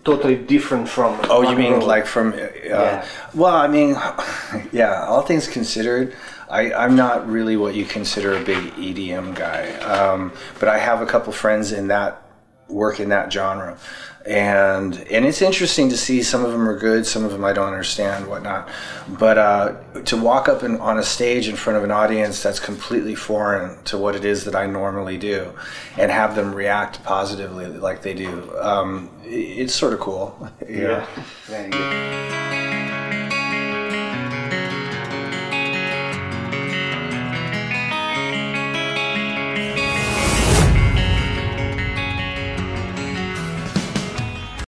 totally different from? Oh, you mean like from? Well, I mean, yeah. All things considered, I'm not really what you consider a big EDM guy, but I have a couple friends in that work in that genre, and it's interesting to see. Some of them are good, some of them I don't understand, whatnot. But to walk up on a stage in front of an audience that's completely foreign to what it is that I normally do, and have them react positively like they do, it's sort of cool. Yeah. Very good.